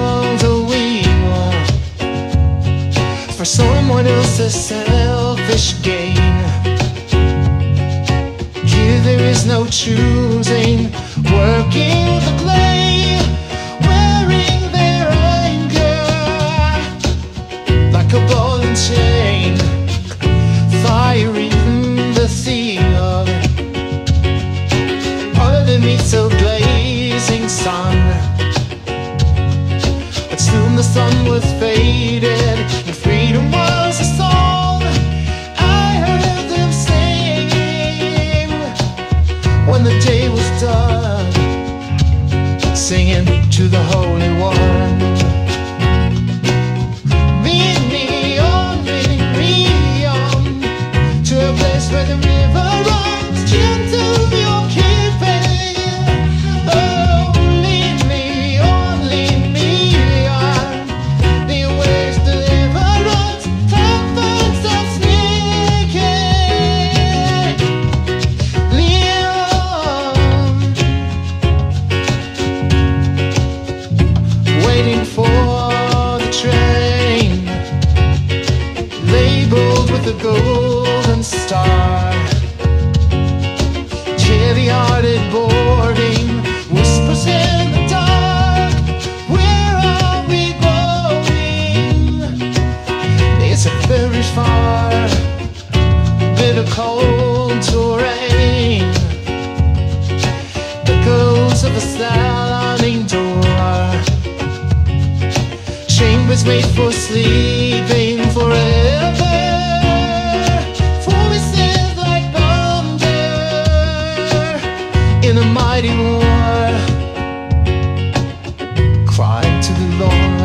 world a wheel for someone else's selfish gain. Here there is no choosing, working the clay, wearing their anger like a ball and chain, firing the field underneath the blazing sun. But soon the sun was faded and freedom was a song. I heard them singing when the day was done, singing to the Holy One. Lead me on to a place where the river runs gentle, your keeping. Oh, lead me on, the ways deliverance, tempers are sneaking. Lead on, waiting for the train, labeled with a golden star. Heavy-hearted boarding, whispers in the dark. Where are we going? Is it very far? Bitter cold terrain, echoes of a slamming door, chambers made for sleeping forever. Voices like thunder in a mighty war, crying to the Lord.